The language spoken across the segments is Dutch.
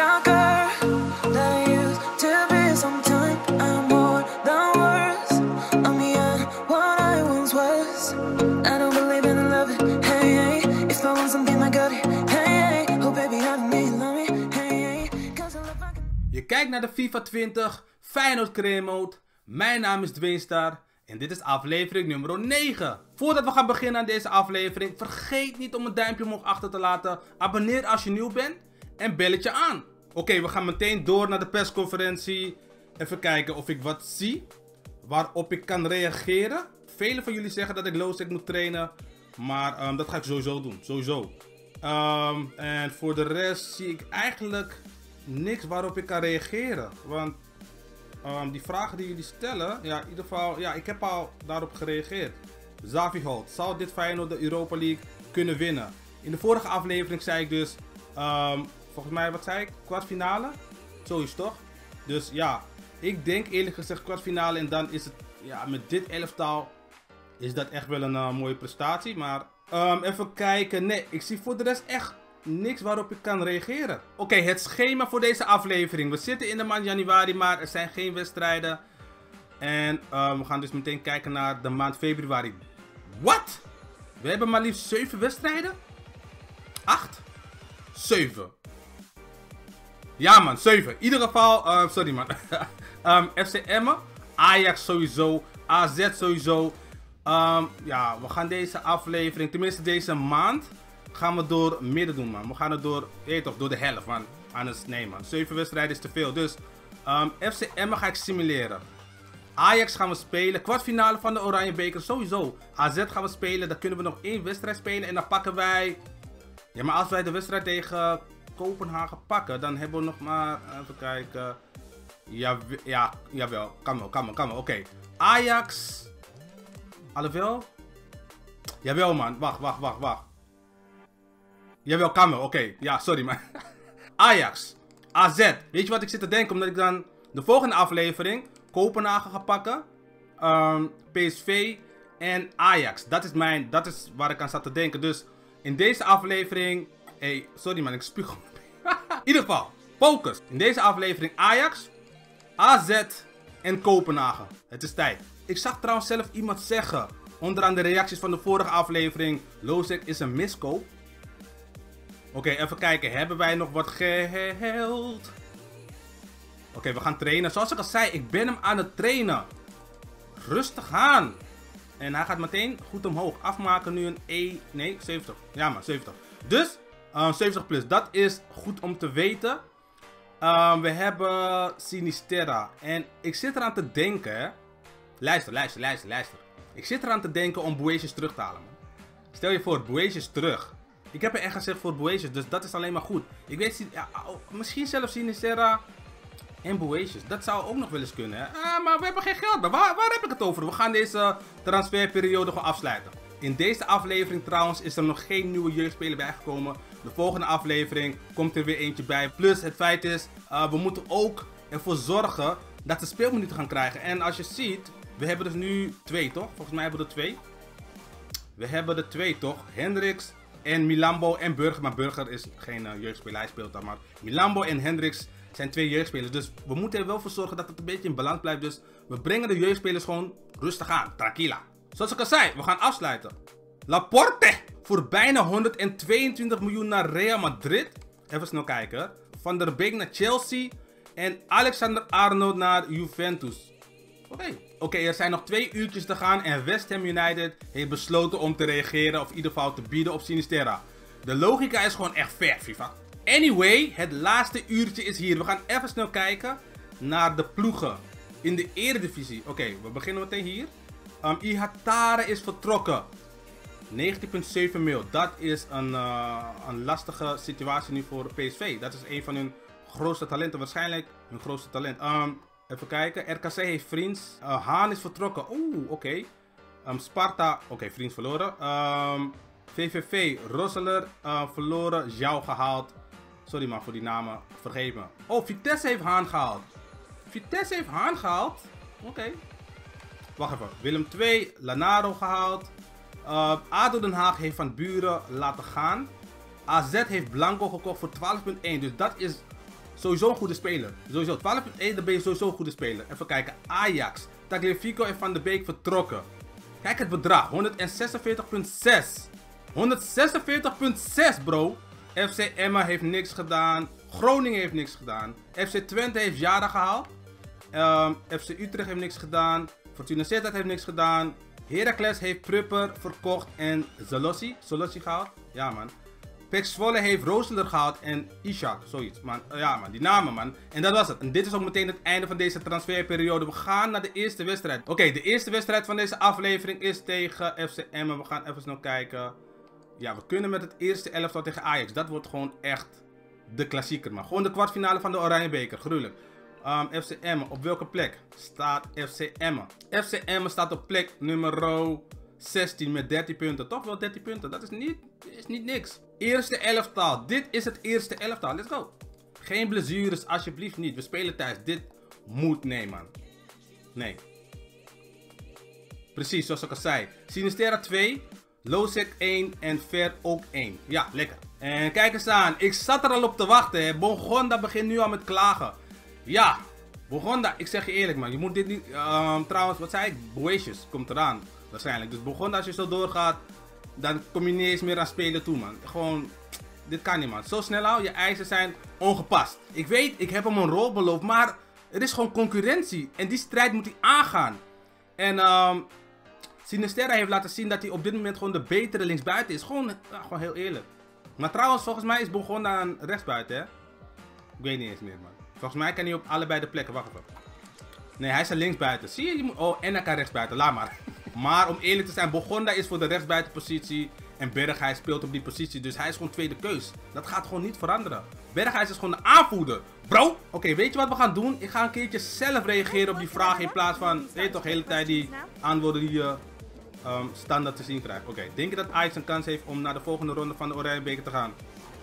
stalker that I used to be. Sometimes I'm more than words. I'm beyond what I once was. I don't believe in love. Hey, hey. If I want something, I got it. Hey, hey. Oh baby, I don't need love me. Hey, hey. 'Cause I love I can... Je kijkt naar de FIFA 20 Feyenoord Career Mode. Mijn naam is Dweenstar en dit is aflevering nummer 9. Voordat we gaan beginnen aan deze aflevering, vergeet niet om een duimpje omhoog achter te laten. Abonneer als je nieuw bent en belletje aan. Oké, we gaan meteen door naar de persconferentie. Even kijken of ik wat zie waarop ik kan reageren. Velen van jullie zeggen dat ik Losec moet trainen, maar dat ga ik sowieso doen. Sowieso. En voor de rest zie ik eigenlijk niks waarop ik kan reageren. Want die vragen die jullie stellen, ja, in ieder geval, ja, ik heb al daarop gereageerd. Xavi Holt, zou dit Feyenoord de Europa League kunnen winnen? In de vorige aflevering zei ik dus, volgens mij, wat zei ik? Kwartfinale? Zo is het toch? Dus ja, ik denk eerlijk gezegd kwartfinale en dan is het, ja, met dit elftal is dat echt wel een mooie prestatie. Maar even kijken, nee, ik zie voor de rest echt niks waarop ik kan reageren. Oké, het schema voor deze aflevering. We zitten in de maand januari, maar er zijn geen wedstrijden. En we gaan dus meteen kijken naar de maand februari. Wat? We hebben maar liefst 7 wedstrijden? 8? 7. Ja man, 7. In ieder geval, sorry man. FC Emmen, Ajax sowieso, AZ sowieso. Ja, we gaan deze aflevering, tenminste deze maand, gaan we door midden doen, man. We gaan het door, toch, door de helft, man. Anders, nee, man. 7 wedstrijden is te veel. Dus, FC Emmen ga ik simuleren. Ajax gaan we spelen. Kwartfinale van de Oranje Beker, sowieso. AZ gaan we spelen. Dan kunnen we nog 1 wedstrijd spelen. En dan pakken wij... Ja, maar als wij de wedstrijd tegen Kopenhagen pakken, dan hebben we nog maar... Even kijken... Ja, jawel. Kan wel. Oké. Ajax... Alhoewel... Jawel, man. Wacht. Jawel, kan wel. Oké. Ja, sorry, man. Ajax. AZ. Weet je wat ik zit te denken? Omdat ik dan de volgende aflevering Kopenhagen ga pakken. PSV en Ajax. Dat is waar ik aan zat te denken. Dus in deze aflevering... Hey, sorry man, ik spuug. In ieder geval, focus. In deze aflevering Ajax, AZ en Kopenhagen. Het is tijd. Ik zag trouwens zelf iemand zeggen, onderaan de reacties van de vorige aflevering, Losec is een miskoop. Oké, even kijken. Hebben wij nog wat geld? Oké, we gaan trainen. Zoals ik al zei, ik ben hem aan het trainen. Rustig aan. En hij gaat meteen goed omhoog. Afmaken nu een E. Nee, 70. Ja maar, 70. Dus, 70 plus. Dat is goed om te weten. We hebben Sinisterra. En ik zit eraan te denken, hè. Luister. Ik zit eraan te denken om Boetius terug te halen, man. Stel je voor, Boetius terug. Ik heb er echt gezegd voor Boetius, dus dat is alleen maar goed. Ik weet, ja, misschien zelfs Sinisterra en Boetius. Dat zou ook nog wel eens kunnen, hè. Maar we hebben geen geld. Maar waar heb ik het over? We gaan deze transferperiode gewoon afsluiten. In deze aflevering trouwens is er nog geen nieuwe jeugdspeler bijgekomen. De volgende aflevering komt er weer eentje bij. Plus het feit is, we moeten ook ervoor zorgen dat ze speelminuten gaan krijgen. En als je ziet, we hebben dus nu 2 toch? Volgens mij hebben we er 2. We hebben er 2 toch? Hendricks en Milambo en Burger. Maar Burger is geen jeugdspeler, hij speelt daar maar. Milambo en Hendricks zijn 2 jeugdspelers. Dus we moeten er wel voor zorgen dat het een beetje in balans blijft. Dus we brengen de jeugdspelers gewoon rustig aan. Tranquila. Zoals ik al zei, we gaan afsluiten. Laporte voor bijna 122 miljoen naar Real Madrid. Even snel kijken. Van der Beek naar Chelsea. En Alexander-Arnold naar Juventus. Oké, er zijn nog 2 uurtjes te gaan. En West Ham United heeft besloten om te reageren. Of in ieder geval te bieden op Sinisterra. De logica is gewoon echt fair, FIFA. Anyway, het laatste uurtje is hier. We gaan even snel kijken naar de ploegen in de Eredivisie. Oké, we beginnen meteen hier. Ihatare is vertrokken. 19,7 mil. Dat is een lastige situatie nu voor PSV. Dat is een van hun grootste talenten. Waarschijnlijk hun grootste talent. Even kijken. RKC heeft Vriends. Haan is vertrokken. Oeh, oké. Sparta. Oké, Vriends verloren. VVV. Rosseler verloren. Jou gehaald. Sorry man voor die namen. Vergeef me. Oh, Vitesse heeft Haan gehaald. Oké. Wacht even. Willem 2. Lanaro gehaald. ADO Den Haag heeft Van Buren laten gaan. AZ heeft Blanco gekocht voor 12,1. Dus dat is Sowieso een goede speler. Sowieso 12.1, dan ben je sowieso een goede speler. Even kijken. Ajax. Tagliafico en Van de Beek vertrokken. Kijk het bedrag. 146,6. 146,6 bro. FC Emma heeft niks gedaan. Groningen heeft niks gedaan. FC Twente heeft Jara gehaald. FC Utrecht heeft niks gedaan. Fortuna Sittard heeft niks gedaan. Heracles heeft Prupper verkocht en Zalossi gehaald. Ja man. PEC Zwolle heeft Rooseler gehaald en Ishak. Zoiets man. Ja man, die namen man. En dat was het. En dit is ook meteen het einde van deze transferperiode. We gaan naar de eerste wedstrijd. Oké, de eerste wedstrijd van deze aflevering is tegen FC Emmen. We gaan even snel kijken. Ja, we kunnen met het eerste elftal tegen Ajax. Dat wordt gewoon echt de klassieker man. Gewoon de kwartfinale van de Oranjebeker. Gruwelijk. FC Emmen, op welke plek staat FC Emmen? FC Emmen staat op plek nummer 16 met 13 punten. Toch wel 13 punten, dat is niet niks. Eerste elftal, dit is het eerste elftal, let's go. Geen blessures, alsjeblieft niet. We spelen thuis, dit moet, nee man. Nee. Precies, zoals ik al zei. Sinistera 2, Lozek 1 en Ver ook 1. Ja, lekker. En kijk eens aan, ik zat er al op te wachten hè. Bongonda begint nu al met klagen. Ja, Bongonda, ik zeg je eerlijk man, je moet dit niet, trouwens, wat zei ik? Boetjes komt eraan, waarschijnlijk. Dus Bongonda, als je zo doorgaat, dan kom je niet eens meer aan spelen toe man. Gewoon, dit kan niet man. Zo snel al, je eisen zijn ongepast. Ik weet, ik heb hem een rol beloofd, maar er is gewoon concurrentie. En die strijd moet hij aangaan. En Sinisterra heeft laten zien dat hij op dit moment gewoon de betere linksbuiten is. Gewoon heel eerlijk. Maar trouwens, volgens mij is Bongonda een rechtsbuiten hè. Ik weet niet eens meer man. Volgens mij kan hij op allebei de plekken. Wacht even. Nee, hij is een linksbuiten. Zie je? Moet... Oh, en hij kan rechtsbuiten. Laat maar. Maar om eerlijk te zijn, Bongonda is voor de rechtsbuitenpositie. En Berghuis speelt op die positie. Dus hij is gewoon tweede keus. Dat gaat gewoon niet veranderen. Berghuis is gewoon de aanvoerder. Bro! Oké, weet je wat we gaan doen? Ik ga een keertje zelf reageren op die vraag. In plaats van, weet je toch, de hele tijd die antwoorden die je standaard te zien krijgt. Oké, denk je dat Ajax een kans heeft om naar de volgende ronde van de Oranjebeker te gaan?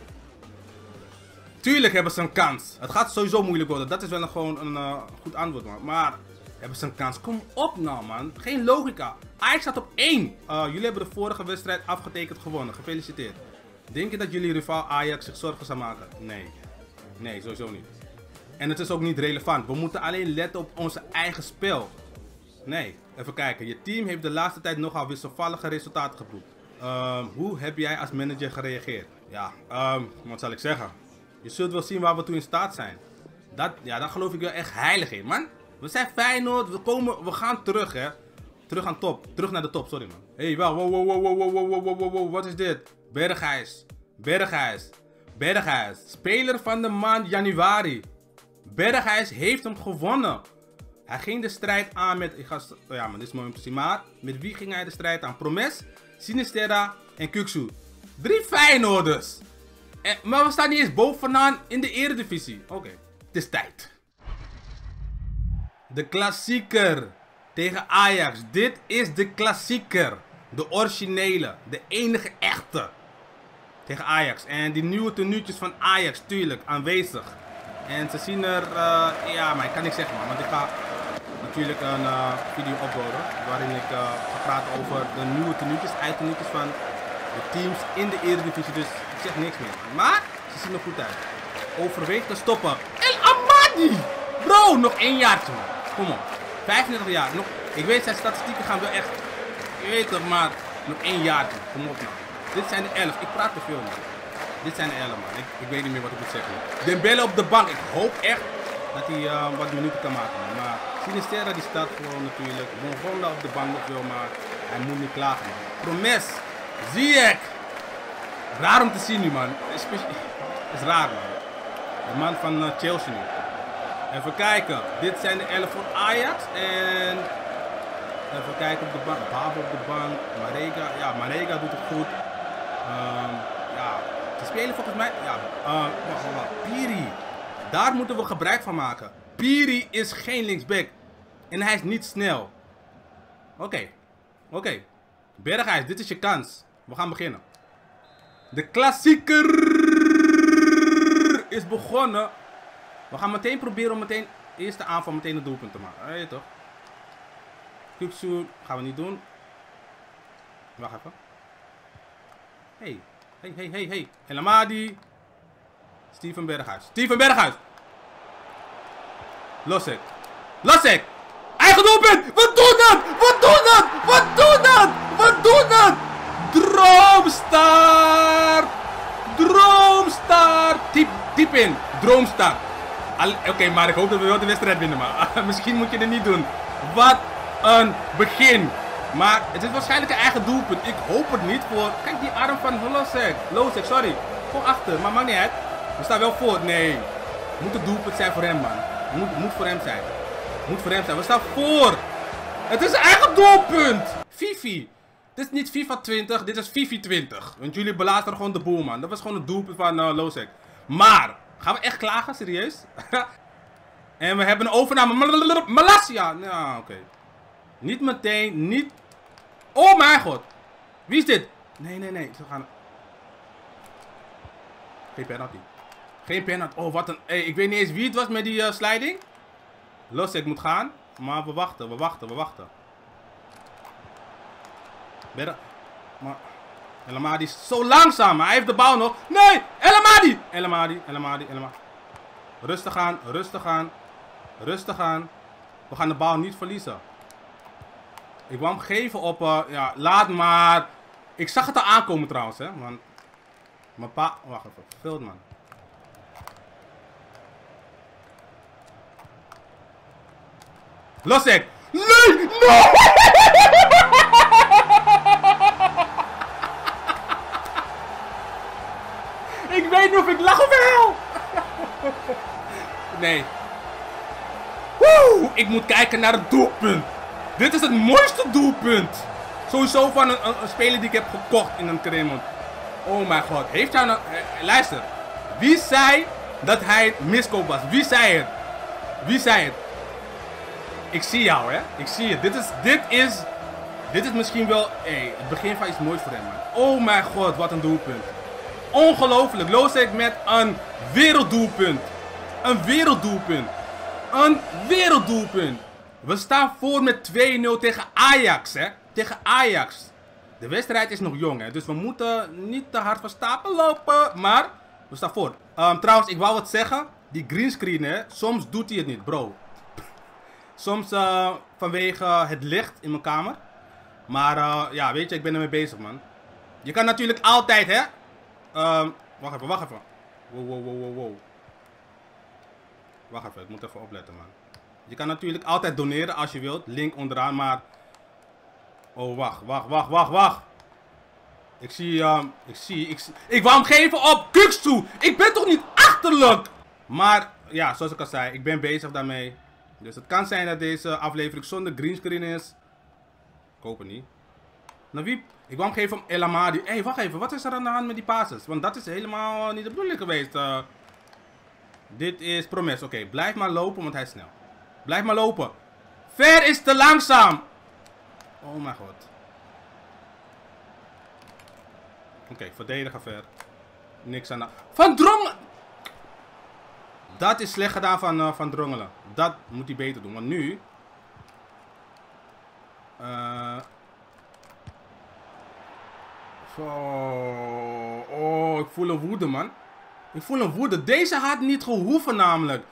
Tuurlijk hebben ze een kans. Het gaat sowieso moeilijk worden. Dat is wel gewoon een goed antwoord man. Maar hebben ze een kans? Kom op nou man. Geen logica. Ajax staat op 1. Jullie hebben de vorige wedstrijd afgetekend gewonnen. Gefeliciteerd. Denk je dat jullie rivaal Ajax zich zorgen zou maken? Nee. Nee, sowieso niet. En het is ook niet relevant. We moeten alleen letten op onze eigen spel. Nee. Even kijken. Je team heeft de laatste tijd nogal wisselvallige resultaten geboekt. Hoe heb jij als manager gereageerd? Ja, wat zal ik zeggen? Je zult wel zien waar we toe in staat zijn. Daar geloof ik wel echt heilig in, man. We zijn Feyenoord, we gaan terug, hè. Terug aan top. Terug naar de top, sorry, man. Hé, wel, wow, wat is dit? Berghuis. Speler van de maand januari. Berghuis heeft hem gewonnen. Hij ging de strijd aan met... ja, man, dit is mooi om te zien. Maar met wie ging hij de strijd aan? Promes, Sinisterra en Kukçu. 3 Feyenoorders. Maar we staan niet eens bovenaan in de eredivisie. Oké, het is tijd. De klassieker tegen Ajax. Dit is de klassieker. De originele. De enige echte. Tegen Ajax. En die nieuwe tenuutjes van Ajax, tuurlijk, aanwezig. En ze zien er... ja, maar ik kan niks zeggen, man. Want ik ga natuurlijk een video uploaden. Waarin ik ga praten over de nieuwe tenuutjes, eindtenuutjes van de teams in de eredivisie. Dus ik zeg niks meer. Maar ze zien er goed uit. Overweeg te stoppen. El Amadi! Bro, nog 1 jaartje, man. Kom op. 35 jaar. Ik weet, zijn statistieken gaan wel echt... Je weet toch, maar nog 1 jaartje. Kom op, nou. Dit zijn de 11. Ik praat te veel, man. Dit zijn de 11, man. Ik weet niet meer wat ik moet zeggen. Dembele op de bank. Ik hoop echt dat hij wat minuten kan maken, man. Maar Sinisterra die staat gewoon natuurlijk. Bongonda op de bank nog wel, maar hij moet niet klagen, man. Promes. Ziyech. Raar om te zien nu, man. Is raar, man. De man van Chelsea nu. Even kijken. Dit zijn de 11 voor Ajax. En even kijken op de bank. Babel op de bank. Marega. Ja, Marega doet het goed. Ja, ze spelen volgens mij... Ja, Piri. Daar moeten we gebruik van maken. Piri is geen linksback. En hij is niet snel. Oké. Berghuis, dit is je kans. We gaan beginnen. De klassieker is begonnen. We gaan meteen proberen om meteen eerste aanval meteen een doelpunt te maken. Weet je toch? Kukçu gaan we niet doen. Wacht even. Hey. El Amadi. Steven Berghuis. Losek. Losek. Eigen doelpunt. Wat doet dat? Wat doet dat? Wat doet dat? Wat doet dat? Droomstart. Droomstart. Typ in. Droomstart. Oké, maar ik hoop dat we wel de wedstrijd winnen, maar misschien moet je het niet doen. Wat een begin. Maar het is waarschijnlijk een eigen doelpunt. Ik hoop het niet voor... Kijk die arm van Losek. Losek, sorry. Gewoon achter, maar maakt niet uit. We staan wel voor. Nee. Moet het doelpunt zijn voor hem, man. Moet voor hem zijn. Moet voor hem zijn. We staan voor. Het is een eigen doelpunt. Fifi. Dit is niet FIFA 20, dit is Fifi 20. Want jullie belasteren gewoon de boel, man. Dat was gewoon het doelpunt van Losek. Maar, gaan we echt klagen? Serieus? En we hebben een overname. Malasia. Ja, oké. Niet meteen, niet... Oh mijn god. Wie is dit? Nee. Ze gaan... Geen penalty. Geen penalty. Oh, wat een... Hey, ik weet niet eens wie het was met die sliding. Losek moet gaan. Maar we wachten. Maar... El Amadi is zo langzaam. Hij heeft de bal nog. Nee! El Amadi. Rustig aan. We gaan de bal niet verliezen. Ik wou hem geven op... ja, laat maar. Ik zag het al aankomen trouwens, hè. Man. Mijn pa... Wacht even. Verveeld, man. Losek! Nee! No! Ik weet niet of ik lach of huil! Nee. Woe! Ik moet kijken naar het doelpunt. Dit is het mooiste doelpunt. Sowieso van een speler die ik heb gekocht in een Cremon. Oh mijn god. Heeft hij nou... luister. Wie zei dat hij miskoop was? Wie zei het? Ik zie jou, hè. Ik zie het. Dit is misschien wel... Hey, het begin van iets moois voor hem, man. Oh mijn god, wat een doelpunt. Ongelooflijk. Losek met een werelddoelpunt. We staan voor met 2-0 tegen Ajax, hè. De wedstrijd is nog jong, hè. Dus we moeten niet te hard van stapel lopen. Maar we staan voor. Trouwens, ik wou wat zeggen. Die greenscreen, hè. Soms doet hij het niet, bro. Soms vanwege het licht in mijn kamer. Maar ja, weet je, ik ben ermee bezig, man. Je kan natuurlijk altijd, hè. Wacht even. Wow. Wacht even, ik moet even opletten, man. Je kan natuurlijk altijd doneren als je wilt. Link onderaan, maar... Oh, wacht. Ik wou hem geven op Kuksu. Ik ben toch niet achterlijk? Maar, ja, zoals ik al zei, ik ben bezig daarmee. Dus het kan zijn dat deze aflevering zonder greenscreen is. Ik hoop het niet. Nou, wie? Ik wou hem geven om El Amadi. Hé, wacht even. Wat is er aan de hand met die passes? Want dat is helemaal niet de bedoeling geweest. Dit is Promes. Oké, blijf maar lopen, want hij is snel. Blijf maar lopen. Ver is te langzaam. Oh mijn god. Oké, verdedigen Ver. Niks aan de... Van Drongelen! Dat is slecht gedaan van Drongelen. Dat moet hij beter doen. Want nu... Oh, ik voel een woede, man. Deze had niet gehoeven, namelijk.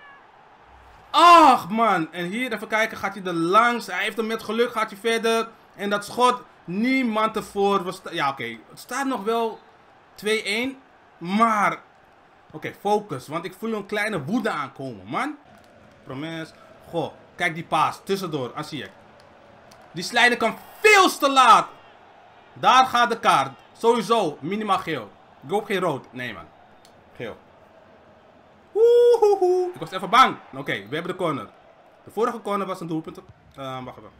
Ach, man. En hier, even kijken, gaat hij er langs. Hij heeft hem met geluk, gaat hij verder. En dat schot, niemand ervoor. Ja, oké. Het staat nog wel 2-1. Maar... Oké, focus. Want ik voel een kleine woede aankomen, man. Promes. Goh, kijk die paas. Tussendoor, Asiek. Die slijder kan veel te laat. Daar gaat de kaart. Sowieso, minimaal geel. Ik hoop geen rood. Nee, man. Geel. Woehoehoe. Ik was even bang. Oké, we hebben de corner. De vorige corner was een doelpunt. Wacht even.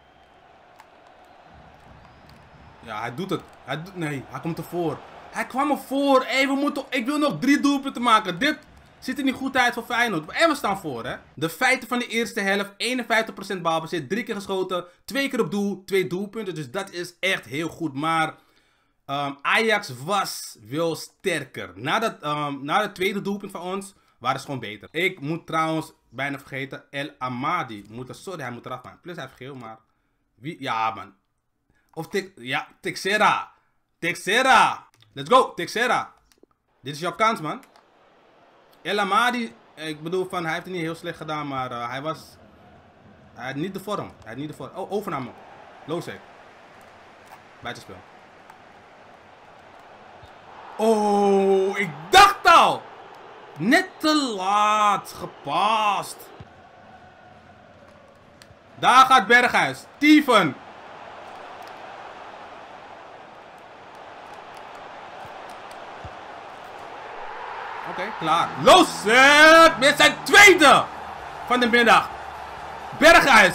Ja, hij doet het. Nee, hij komt ervoor. Hij kwam ervoor. Hey, ik wil nog 3 doelpunten maken. Dit ziet er niet goed uit voor Feyenoord. En we staan voor, hè. De feiten van de eerste helft. 51% balbezit. 3 keer geschoten. 2 keer op doel. 2 doelpunten. Dus dat is echt heel goed. Maar Ajax was wel sterker. Na het tweede doelpunt van ons waren ze gewoon beter. Ik moet trouwens bijna vergeten. El Amadi. Sorry, hij moet eraf, man. Plus hij heeft geel, maar... Wie? Ja, man. Of Texera. Let's go, Texera. Dit is jouw kans, man. El Amadi Ik bedoel, hij heeft het niet heel slecht gedaan, maar hij had niet de vorm. Hij had niet de vorm. Oh, overname. Lozek. Buitenspel. Oh, ik dacht al! Net te laat gepast. Daar gaat Berghuis. Steven. Oké, klaar. Lozek met zijn tweede van de middag. Berghuis.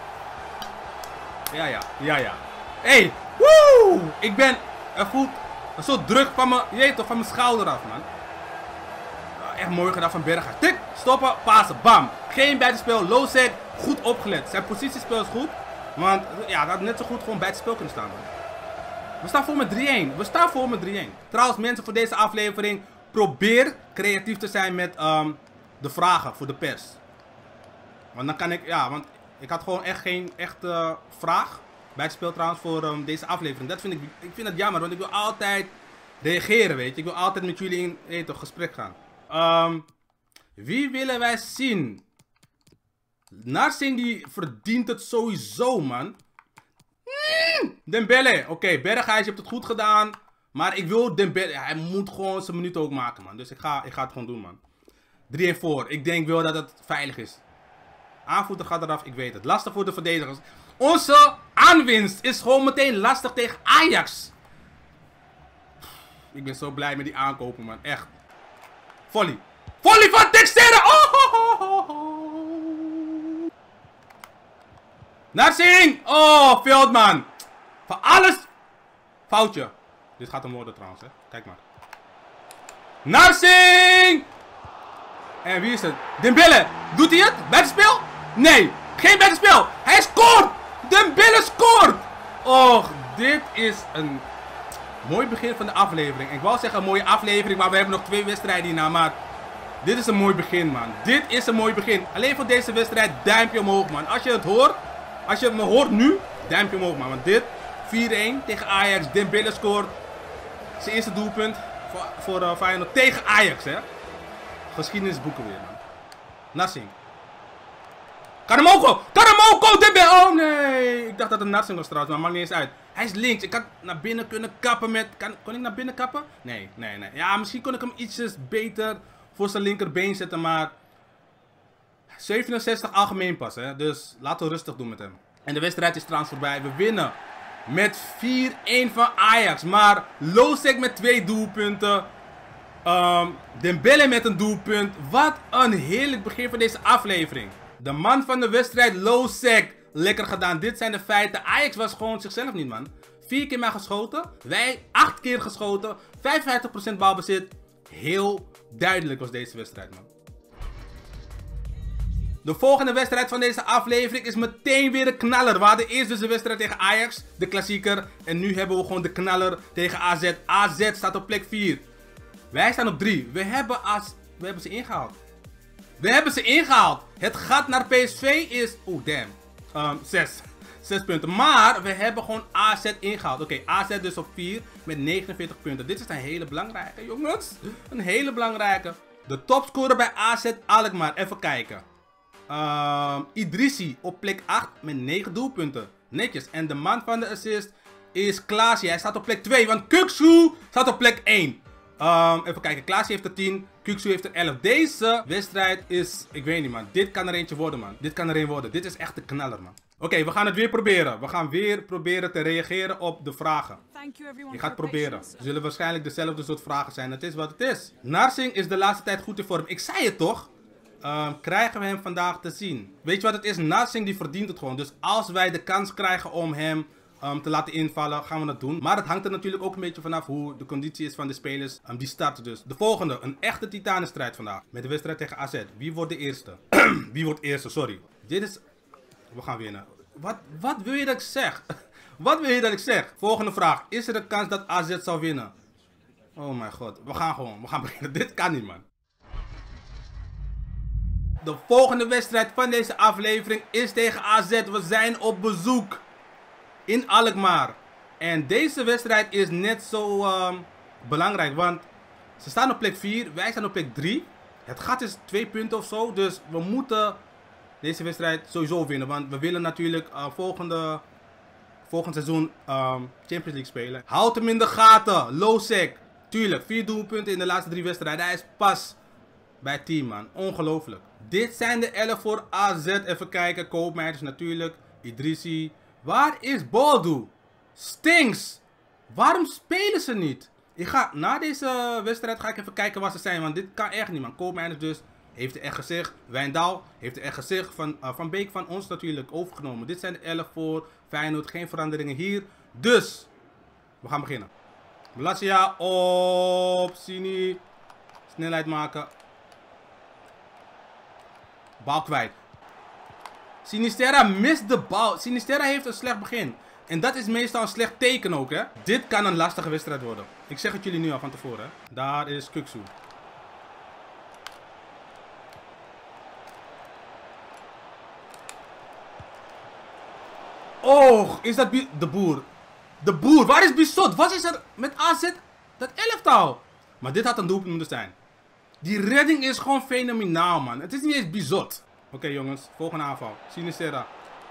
Ja. Hey, woe! Ik ben... Er voelt een soort druk van mijn schouder af, man. Echt mooi gedaan van Berghuis. Tik, stoppen, passen, bam. Geen buitenspel. Lozek, goed opgelet. Zijn positiespel is goed. Want ja, dat had net zo goed gewoon buitenspel kunnen staan, man. We staan voor met 3-1. Trouwens, mensen, voor deze aflevering... Probeer creatief te zijn met de vragen voor de pers. Want dan kan ik... Ja, want ik had gewoon echt geen echte vraag. Bij het spel trouwens voor deze aflevering. Dat vind ik vind dat jammer. Want ik wil altijd reageren, weet je. Ik wil altijd met jullie in gesprek gaan. Wie willen wij zien? Narsing die verdient het sowieso, man. Dembele. Oké, Berghuis, je hebt het goed gedaan. Maar ik wil Dembele, hij moet gewoon zijn minuut ook maken, man. Dus ik ga het gewoon doen, man. 3-1 voor. Ik denk wel dat het veilig is. Aanvoerder gaat eraf, ik weet het. Lastig voor de verdedigers. Onze aanwinst is gewoon meteen lastig tegen Ajax. Ik ben zo blij met die aankopen, man. Echt. Volley. Volley van Textera! Narsing! Oh, Veldman. Van alles. Foutje. Dit gaat hem worden trouwens, hè. Kijk maar. Narsing! En wie is het? Dembele. Doet hij het? Buitenspel? Nee. Geen buitenspel. Hij scoort! Dembele scoort! Och, dit is een mooi begin van de aflevering. Ik wou zeggen een mooie aflevering, maar we hebben nog 2 wedstrijden hierna. Maar dit is een mooi begin, man. Dit is een mooi begin. Alleen voor deze wedstrijd, duimpje omhoog, man. Als je het hoort, als je me hoort nu, duimpje omhoog, man. Want dit, 4-1 tegen Ajax. Dembele scoort. Zijn eerste doelpunt voor Feyenoord tegen Ajax, hè. Geschiedenisboeken weer, man. Narsing. Karamoko! Dembele! Oh nee! Ik dacht dat het Narsing was trouwens, maar maakt niet eens uit. Hij is links. Ik had naar binnen kunnen kappen met... Kon ik naar binnen kappen? Nee. Ja, misschien kon ik hem ietsjes beter voor zijn linkerbeen zetten, maar... 67 algemeen pas, hè. Dus laten we rustig doen met hem. En de wedstrijd is trouwens voorbij. We winnen met 4-1 van Ajax. Maar Lozek met 2 doelpunten. Dembele met een doelpunt. Wat een heerlijk begin van deze aflevering. De man van de wedstrijd, Lozek. Lekker gedaan. Dit zijn de feiten. Ajax was gewoon zichzelf niet, man. 4 keer maar geschoten. Wij 8 keer geschoten. 55% balbezit. Heel duidelijk was deze wedstrijd, man. De volgende wedstrijd van deze aflevering is meteen weer een knaller. We hadden eerst dus de wedstrijd tegen Ajax, de klassieker. En nu hebben we gewoon de knaller tegen AZ. AZ staat op plek 4. Wij staan op 3. We hebben ze ingehaald. We hebben ze ingehaald. Het gat naar PSV is... Oeh, damn. 6 punten. Maar we hebben gewoon AZ ingehaald. Oké, AZ dus op 4 met 49 punten. Dit is een hele belangrijke, jongens. Een hele belangrijke. De topscorer bij AZ Alkmaar. Even kijken. Idrissi op plek 8 met 9 doelpunten. Netjes. En de man van de assist is Klaasie. Hij staat op plek 2. Want Kukçu staat op plek 1. Even kijken. Klaasie heeft er 10. Kukçu heeft er 11. Deze wedstrijd is... Ik weet niet, man. Dit kan er eentje worden, man. Dit kan er een worden. Dit is echt de knaller, man. Oké, we gaan het weer proberen. We gaan weer proberen te reageren op de vragen. Je gaat proberen. Er zullen waarschijnlijk dezelfde soort vragen zijn. Het is wat het is. Narsing is de laatste tijd goed in vorm. Ik zei het toch? Krijgen we hem vandaag te zien? Weet je wat het is? Narsing die verdient het gewoon. Dus als wij de kans krijgen om hem te laten invallen, gaan we dat doen. Maar het hangt er natuurlijk ook een beetje vanaf hoe de conditie is van de spelers die starten dus. De volgende, een echte titanenstrijd vandaag. Met de wedstrijd tegen AZ. Wie wordt de eerste? Wie wordt eerste? Sorry. Dit is... We gaan winnen. Wat wil je dat ik zeg? Wat wil je dat ik zeg? Volgende vraag. Is er een kans dat AZ zal winnen? Oh mijn god. We gaan beginnen. Dit kan niet, man. De volgende wedstrijd van deze aflevering is tegen AZ. We zijn op bezoek in Alkmaar. En deze wedstrijd is net zo belangrijk. Want ze staan op plek 4. Wij staan op plek 3. Het gat is 2 punten of zo. Dus we moeten deze wedstrijd sowieso winnen. Want we willen natuurlijk volgend seizoen Champions League spelen. Houd hem in de gaten. Losek. Tuurlijk, 4 doelpunten in de laatste 3 wedstrijden. Hij is pas bij het team, man. Ongelooflijk. Dit zijn de 11 voor AZ. Even kijken. Koopmeijers natuurlijk. Idrissi. Waar is Baldo? Stinks. Waarom spelen ze niet? Na deze wedstrijd ga ik even kijken waar ze zijn. Want dit kan echt niet, man. Koopmeijers dus heeft er echt gezicht. Wijndal heeft er echt gezicht. Van Beek van ons natuurlijk overgenomen. Dit zijn de 11 voor Feyenoord. Geen veranderingen hier. Dus, we gaan beginnen. Malasia op Sini. Snelheid maken. Bal kwijt. Sinisterra mist de bal. Sinisterra heeft een slecht begin. En dat is meestal een slecht teken ook, hè. Dit kan een lastige wedstrijd worden. Ik zeg het jullie nu al van tevoren, hè. Daar is Kuksu. Oh, is dat de Boer? De Boer, waar is Bissot? Wat is er met AZ? Dat elftal. Maar dit had een doelpunt moeten zijn. Die redding is gewoon fenomenaal, man. Het is niet eens Bissot. Oké, jongens, volgende aanval. Sinisterra.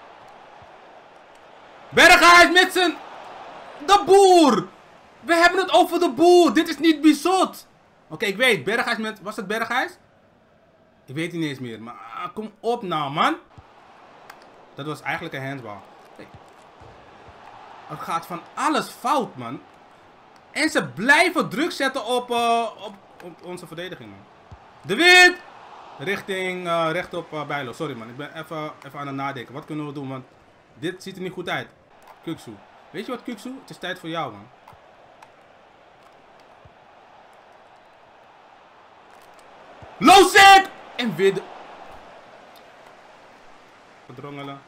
Berghuis met zijn... De Boer! We hebben het over de Boer. Dit is niet Bissot. Oké, ik weet. Berghuis met... Was het Berghuis? Ik weet het niet eens meer. Maar kom op nou, man. Dat was eigenlijk een handsbal. Hey. Er gaat van alles fout, man. En ze blijven druk zetten op onze verdediging, man. De Wit! Richting recht op Bijlo. Sorry, man. Ik ben even aan het nadenken. Wat kunnen we doen, want dit ziet er niet goed uit. Kuksu. Weet je wat, Kuksu? Het is tijd voor jou, man. Losek! En weer de... Verdrongelen.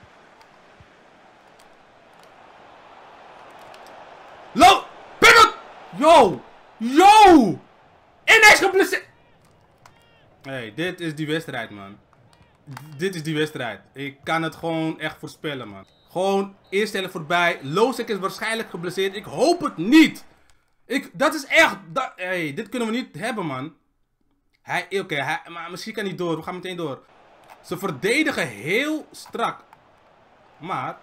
Penalty! Yo! Yo! En hij is geblesseerd! Hey, dit is die wedstrijd, man. Dit is die wedstrijd. Ik kan het gewoon echt voorspellen, man. Gewoon eerste helft voorbij. Losek is waarschijnlijk geblesseerd. Ik hoop het niet. Dat is echt... Hey, dit kunnen we niet hebben, man. Maar misschien kan hij door. We gaan meteen door. Ze verdedigen heel strak. Maar...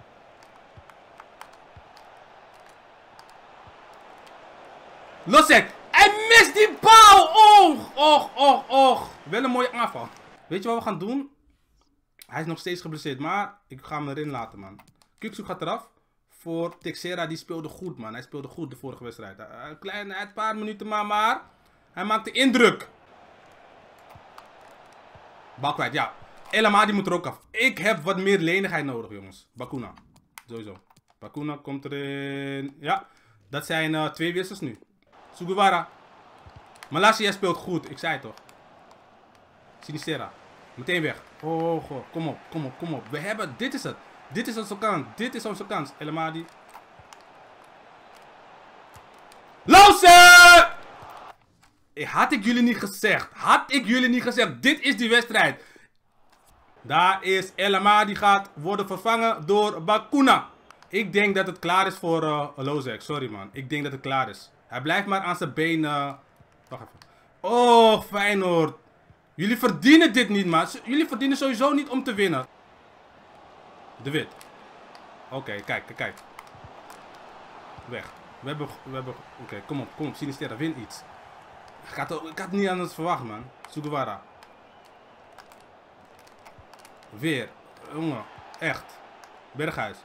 Losek! Hij mist die bal! Och. Wel een mooie aanval. Weet je wat we gaan doen? Hij is nog steeds geblesseerd, maar ik ga hem erin laten, man. Kuksu gaat eraf. Voor Texera, die speelde goed, man. Hij speelde goed de vorige wedstrijd. Een paar minuten maar hij maakte indruk. Bal kwijt, ja. Elama, die moet er ook af. Ik heb wat meer lenigheid nodig, jongens. Bakuna. Sowieso. Bakuna komt erin. Ja, dat zijn 2 wissels nu. Sugawara. Malasia speelt goed, ik zei het toch. Sinisterra. Meteen weg. Oh, kom op. We hebben, dit is het. Dit is onze kans. Elamadi. Lose! Had ik jullie niet gezegd. Dit is die wedstrijd. Daar is Elamadi gaat worden vervangen door Bakuna. Ik denk dat het klaar is voor Lozek. Sorry, man. Ik denk dat het klaar is. Hij blijft maar aan zijn benen. Wacht even. Oh, Feyenoord. Jullie verdienen dit niet, man. Jullie verdienen sowieso niet om te winnen. De Wit. Oké, kijk. Weg. We hebben... Oké, kom op. Sinisterra, win iets. Ik had het niet anders verwacht, man. Sugawara. Weer. Jongen. Echt. Berghuis.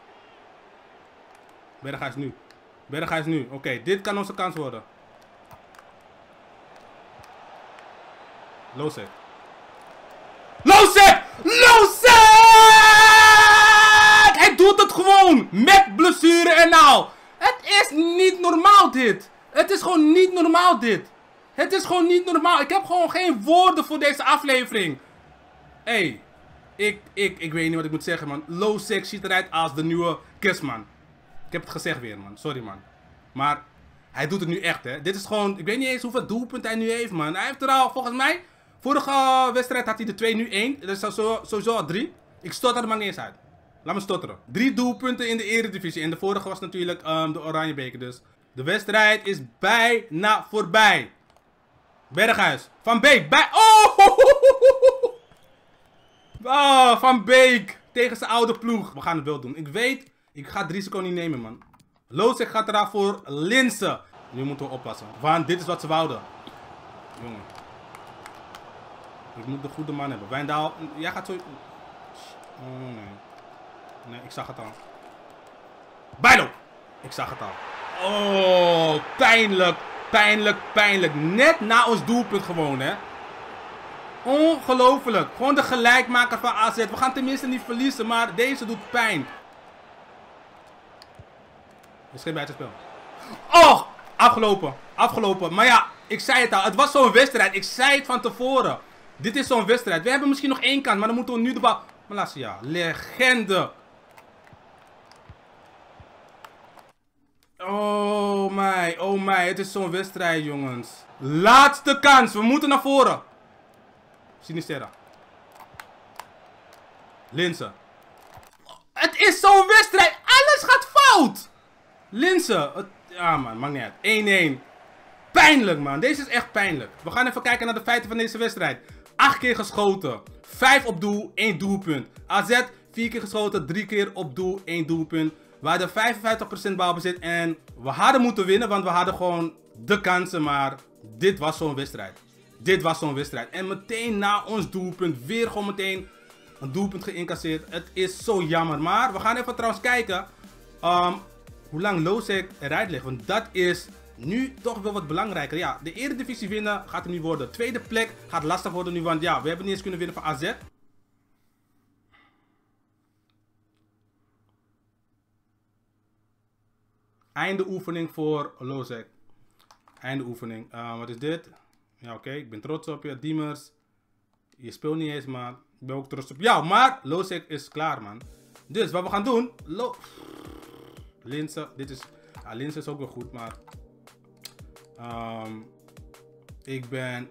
Berghuis nu. Oké, dit kan onze kans worden. Losek! Hij doet het gewoon! Met blessure en al! Het is niet normaal dit! Het is gewoon niet normaal dit! Het is gewoon niet normaal! Ik heb gewoon geen woorden voor deze aflevering! Hey, ik weet niet wat ik moet zeggen, man. Losek ziet eruit als de nieuwe Kisman. Ik heb het gezegd weer, man. Sorry, man. Maar hij doet het nu echt, hè. Dit is gewoon... Ik weet niet eens hoeveel doelpunten hij nu heeft, man. Hij heeft er al, volgens mij... Vorige wedstrijd had hij er 2, nu 1. Dat is sowieso al 3. Ik stotter er maar niet eens uit. Laat me stotteren. 3 doelpunten in de Eredivisie. En de vorige was natuurlijk de Oranjebeker. Dus de wedstrijd is bijna voorbij. Berghuis. Van Beek. Oh, Van Beek. Tegen zijn oude ploeg. We gaan het wel doen. Ik weet, ik ga het risico niet nemen, man. Lozek gaat eraf voor Linse. Nu moeten we oppassen. Want dit is wat ze wouden. Jongen. Ik moet de goede man hebben. Wijndaal. Jij gaat zo... Oh, nee. Nee, ik zag het al. Bijlo. Ik zag het al. Oh, pijnlijk. Pijnlijk. Net na ons doelpunt gewoon, hè. Ongelooflijk. Gewoon de gelijkmaker van AZ. We gaan tenminste niet verliezen, maar deze doet pijn. Is geen buitenspel. Oh, afgelopen. Maar ja, ik zei het al. Het was zo'n wedstrijd. Ik zei het van tevoren. Dit is zo'n wedstrijd. We hebben misschien nog 1 kans, maar dan moeten we nu de bal... Malasia, legende. Oh my. Het is zo'n wedstrijd, jongens. Laatste kans. We moeten naar voren. Sinisterra. Linse. Het is zo'n wedstrijd. Alles gaat fout. Linse. Ja, man. Maakt niet uit. 1-1. Pijnlijk, man. Deze is echt pijnlijk. We gaan even kijken naar de feiten van deze wedstrijd. 8 keer geschoten. 5 op doel. 1 doelpunt. AZ 4 keer geschoten. 3 keer op doel. 1 doelpunt. We hadden 55% balbezit. En we hadden moeten winnen. Want we hadden gewoon de kansen. Maar dit was zo'n wedstrijd. En meteen na ons doelpunt. Weer gewoon meteen een doelpunt geïncasseerd. Het is zo jammer. Maar we gaan even trouwens kijken. Hoe lang Lozek eruit ligt. Want dat is nu toch wel wat belangrijker. Ja, de Eredivisie winnen gaat er nu worden. Tweede plek gaat lastig worden nu. Want ja, we hebben niet eens kunnen winnen van AZ. Einde oefening voor Lozek. Einde oefening. Wat is dit? Ja, oké. Ik ben trots op je. Diemers. Je speelt niet eens, maar ik ben ook trots op jou. Maar Lozek is klaar, man. Dus wat we gaan doen. Linse. Dit is... Ja, Linse is ook wel goed, maar... ik ben...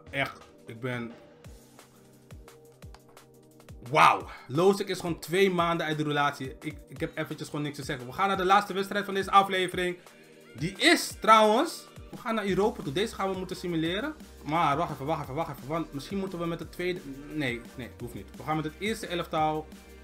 Wauw. Lozek is gewoon 2 maanden uit de relatie. Ik heb eventjes gewoon niks te zeggen. We gaan naar de laatste wedstrijd van deze aflevering. Die is trouwens... We gaan naar Europa toe. Deze gaan we moeten simuleren. Maar wacht even. Want misschien moeten we met het tweede... Nee, hoeft niet. We gaan met het eerste elftal.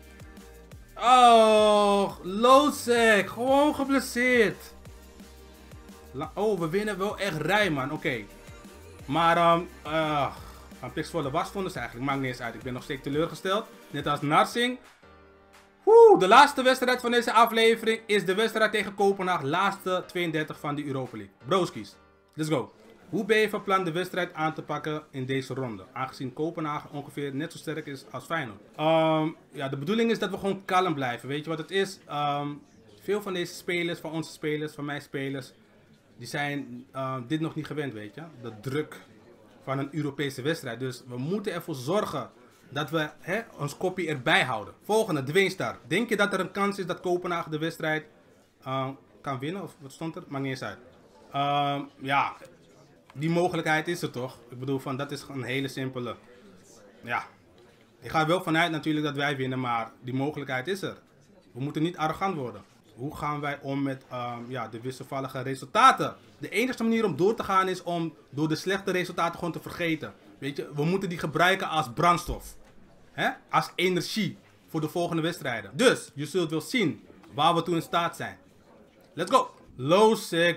Oh, Lozek. Gewoon geblesseerd. Oh, we winnen wel echt rij, man. Oké. Maar, van Pixvolle was vonden ze eigenlijk. Maakt niet eens uit. Ik ben nog steeds teleurgesteld. Net als Narsing. De laatste wedstrijd van deze aflevering is de wedstrijd tegen Kopenhagen. Laatste 32 van de Europa League. Broskies, let's go. Hoe ben je van plan de wedstrijd aan te pakken in deze ronde? Aangezien Kopenhagen ongeveer net zo sterk is als Feyenoord. Ja, de bedoeling is dat we gewoon kalm blijven. Weet je wat het is? Veel van deze spelers, van onze spelers, van mijn spelers, die zijn dit nog niet gewend, weet je. De druk van een Europese wedstrijd. Dus we moeten ervoor zorgen dat we ons kopje erbij houden. Volgende, Dweenstar. Denk je dat er een kans is dat Kopenhagen de wedstrijd kan winnen? Of wat stond er? Maakt niet eens uit. Ja, die mogelijkheid is er toch? Ik bedoel, dat is een hele simpele. Ja, ik ga er wel vanuit natuurlijk dat wij winnen, maar die mogelijkheid is er. We moeten niet arrogant worden. Hoe gaan wij om met ja, de wisselvallige resultaten? De enige manier om door te gaan is om door de slechte resultaten gewoon te vergeten. Weet je, we moeten die gebruiken als brandstof. Als energie voor de volgende wedstrijden. Dus, je zult wel zien waar we toe in staat zijn. Let's go! Lozek.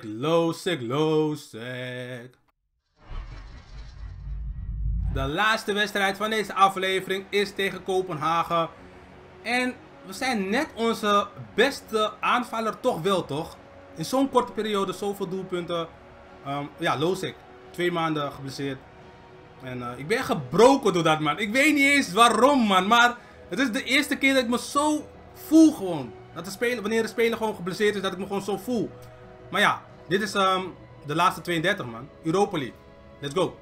De laatste wedstrijd van deze aflevering is tegen Kopenhagen. En we zijn net onze beste aanvaller toch wel, toch? In zo'n korte periode, zoveel doelpunten. Ja, Lozek. 2 maanden geblesseerd. En ik ben gebroken door dat, man. Ik weet niet eens waarom, man. Maar het is de eerste keer dat ik me zo voel gewoon. Dat de speler, wanneer de speler gewoon geblesseerd is, dat ik me gewoon zo voel. Maar ja, dit is de laatste 32, man. Europa League. Let's go.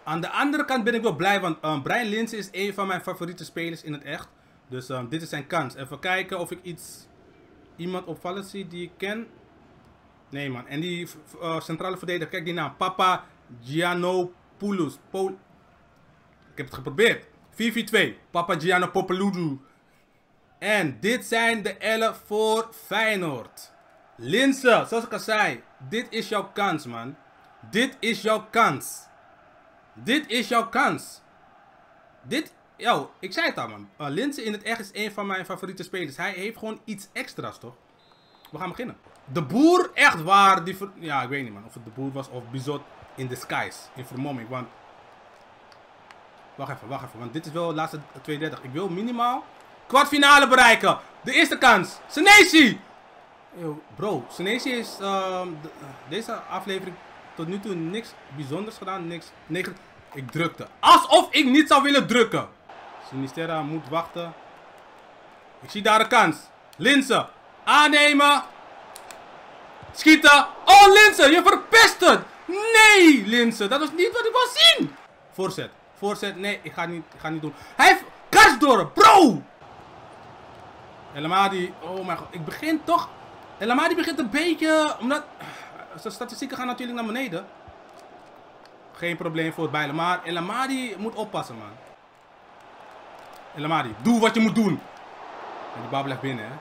Aan de andere kant ben ik wel blij, want Brian Linse is een van mijn favoriete spelers in het echt. Dus dit is zijn kans. Even kijken of ik iemand opvallend zie die ik ken. Nee man, en die centrale verdediger, kijk die naam. Papa Giannopoulos. Ik heb het geprobeerd. 4-4-2. Papa Giannopoulos. En dit zijn de 11 voor Feyenoord. Linse, zoals ik al zei. Dit is jouw kans, man. Dit is jouw kans. Dit is jouw kans. Yo, ik zei het al, man. Linse in het echt is een van mijn favoriete spelers. Hij heeft gewoon iets extra's, toch? We gaan beginnen. De Boer, echt waar. Ja, ik weet niet, man. Of het De Boer was of Bizot in disguise. In vermomming, want... Wacht even. Want dit is wel de laatste 32. Ik wil minimaal kwartfinale bereiken. De eerste kans. Senesi! Yo, bro, Senesi is deze aflevering tot nu toe niks bijzonders gedaan. Niks. Ik drukte. Alsof ik niet zou willen drukken. Sinisterra moet wachten. Ik zie daar een kans. Linse. Aannemen. Schieten. Oh, Linse, je verpest het. Nee, Linse. Dat was niet wat ik wou zien. Voorzet. Nee, ik ga niet doen. Hij heeft Karsdorp, bro. El Amadi. Oh mijn god. Ik begin toch. El Amadi begint een beetje. Omdat. Zijn statistieken gaan natuurlijk naar beneden. Geen probleem voor het bijlen. Maar El Amadi moet oppassen, man. El Amadi, doe wat je moet doen. En die bal blijft binnen, hè.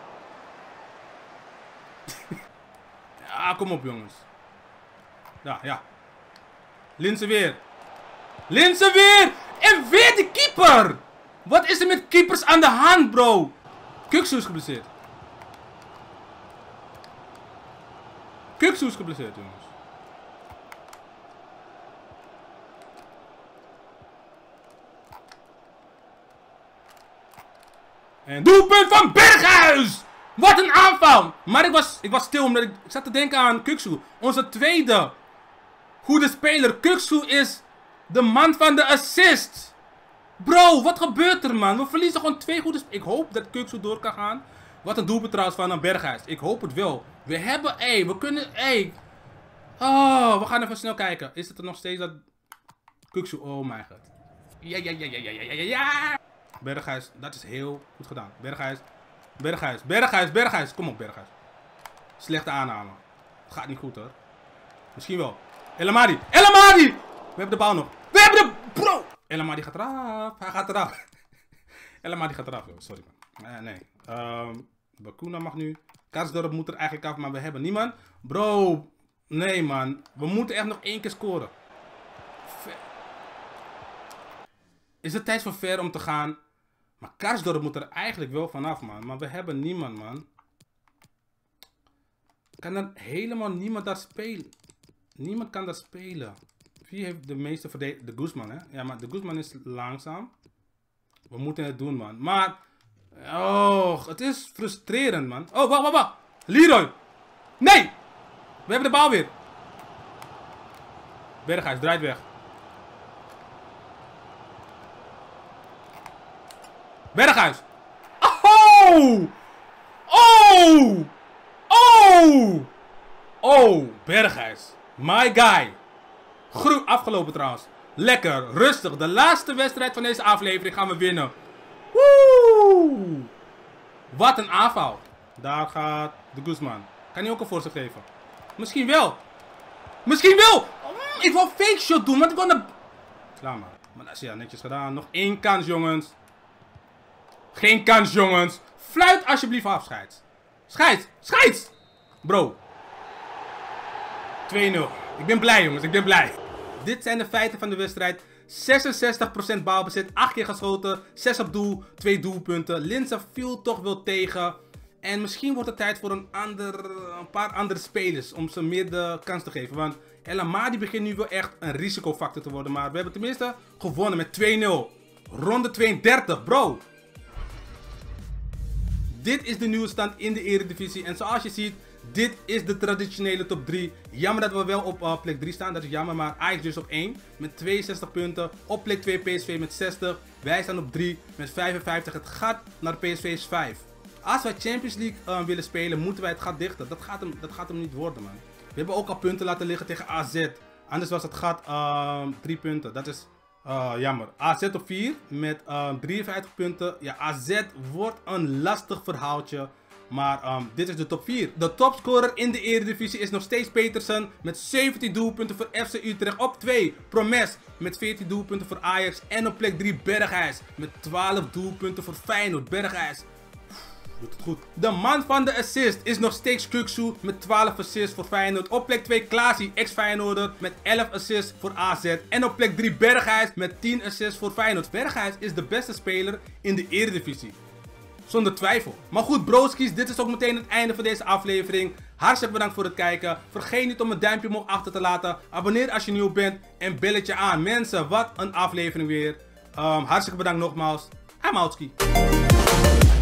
Ja, kom op, jongens. Ja. Linse weer. En weer de keeper. Wat is er met keepers aan de hand, bro? Kuksu is geblesseerd. Jongens. En doelpunt van Berghuis! Wat een aanval! Maar ik was stil omdat ik zat te denken aan Kuksu. Onze tweede goede speler. Kuksu is de man van de assist. Bro, wat gebeurt er, man? We verliezen gewoon 2 goede spelers. Ik hoop dat Kuksu door kan gaan. Wat een doelpunt trouwens van een Berghuis. Ik hoop het wel. We hebben, we kunnen, Oh, we gaan even snel kijken. Is het er nog steeds dat Kuksu, oh mijn god. Ja. Berghuis, dat is heel goed gedaan. Berghuis. Kom op, Berghuis. Slechte aanname. Het gaat niet goed, hoor. Misschien wel. El Amadi. We hebben de bal nog. Bro! El Amadi gaat eraf. Hij gaat eraf. El Amadi gaat eraf, joh. Sorry, man. Nee. Bakuna mag nu. Karsdorp moet er eigenlijk af, maar we hebben niemand. Bro. Nee, man. We moeten echt nog 1 keer scoren. Is het tijd voor Ver om te gaan? Maar Karsdorp moet er eigenlijk wel vanaf, man. Maar we hebben niemand, man. Kan er helemaal niemand daar spelen? Niemand kan daar spelen. Wie heeft de meeste verdediging? De Guzman, hè? Ja, maar de Guzman is langzaam. We moeten het doen, man. Maar... Oh, het is frustrerend, man. Oh, wacht. Leroy! Nee! We hebben de bal weer. Berghuis draait weg. Berghuis! Oh! Berghuis. My guy. Afgelopen trouwens. Lekker, rustig. De laatste wedstrijd van deze aflevering gaan we winnen. Woe! Wat een aanval. Daar gaat de Guzman. Kan hij ook een voorzet geven? Misschien wel. Ik wil fake shot doen, want ik wil naar... Laat maar. Maar dat is ja netjes gedaan. Nog 1 kans, jongens. Geen kans, jongens. Fluit alsjeblieft af, scheids. Bro. 2-0. Ik ben blij, jongens. Dit zijn de feiten van de wedstrijd. 66% balbezit, 8 keer geschoten, 6 op doel, 2 doelpunten. Linse viel toch wel tegen. En misschien wordt het tijd voor een paar andere spelers om ze meer de kans te geven. Want El Amadi begint nu wel echt een risicofactor te worden. Maar we hebben tenminste gewonnen met 2-0. Ronde 32, bro. Dit is de nieuwe stand in de Eredivisie. En zoals je ziet, dit is de traditionele top 3. Jammer dat we wel op plek 3 staan, dat is jammer. Maar Ajax dus op 1 met 62 punten. Op plek 2 PSV met 60. Wij staan op 3 met 55. Het gat naar PSV is 5. Als wij Champions League willen spelen, moeten wij het gat dichten. Dat gaat hem niet worden, man. We hebben ook al punten laten liggen tegen AZ. Anders was het gat 3 punten. Dat is Jammer. AZ op 4 met 53 punten. Ja, AZ wordt een lastig verhaaltje. Maar dit is de top 4. De topscorer in de Eredivisie is nog steeds Petersen met 17 doelpunten voor FC Utrecht. Op 2 Promes met 14 doelpunten voor Ajax. En op plek 3 Berghuis met 12 doelpunten voor Feyenoord. Berghuis doet het goed. De man van de assist is nog steeds Kukçu met 12 assists voor Feyenoord. Op plek 2 Klaasie, ex-Feyenoorder, met 11 assists voor AZ. En op plek 3 Berghuis met 10 assists voor Feyenoord. Berghuis is de beste speler in de Eredivisie. Zonder twijfel. Maar goed broskies, dit is ook meteen het einde van deze aflevering. Hartstikke bedankt voor het kijken. Vergeet niet om een duimpje omhoog achter te laten. Abonneer als je nieuw bent en belletje aan. Mensen, wat een aflevering weer. Hartstikke bedankt nogmaals. I'm outski.